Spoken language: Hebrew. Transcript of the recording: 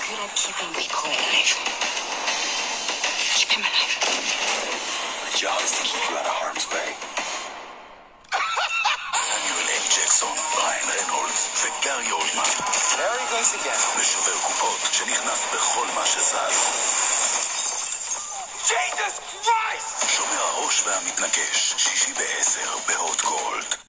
good at keeping people alive. Keep him alive. My job is to keep you out of harm's way. סמיואל אל ג'קסון, ריין רנולדס וגארי אולדמן. There he goes again. משובר קופות שנכנס בכל מה שזז. Jesus Christ! שומר הראש והמתנגש, 6 ב-10 בהוט גולד.